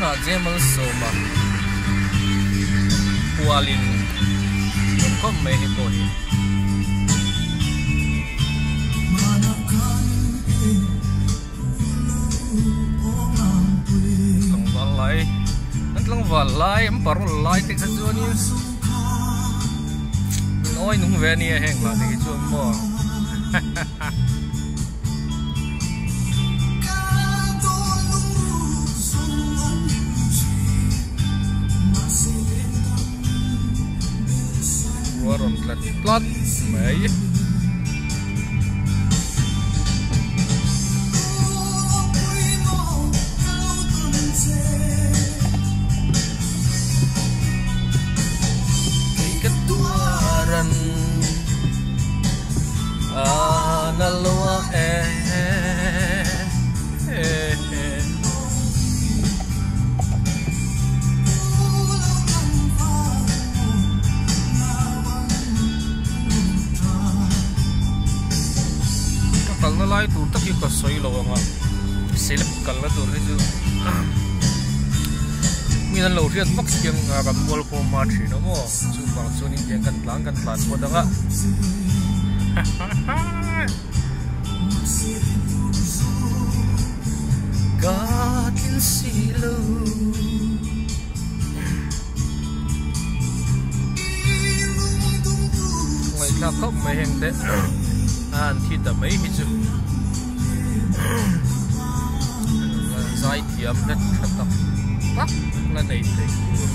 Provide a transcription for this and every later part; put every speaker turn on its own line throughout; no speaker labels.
na jemal soma pualin kom me hi ko hi lang valai em parol lai te sa chuan in oi nung ve ni heng la ni chuan mo waron tlat mai nalua kapal na lai tur tak ka soi lo nga silip kal na tur ju minan lo rian max kyang kan mol ko ma thi no mo chu ba chu ni kyang kan tlan ko da nga God can see you. Ngoài ra khóc mấy hình thế, anh thì đã mấy hình chứ. Giải thiểm rất thật tập, tắc là này thế.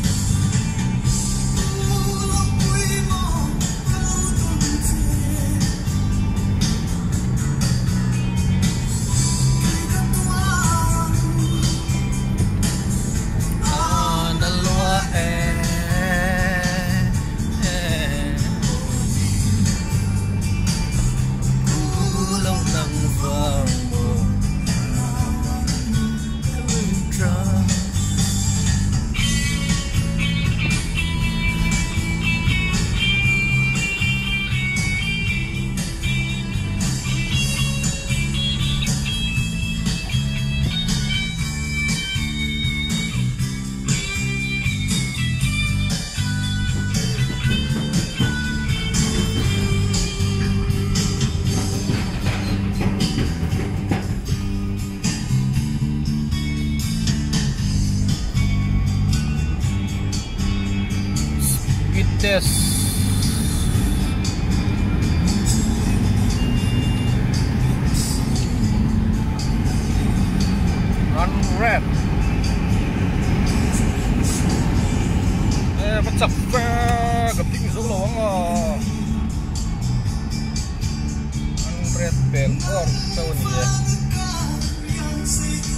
This run red bắt chặt gặp tiếng rú lỗ ngò run red bền or sâu nhỉ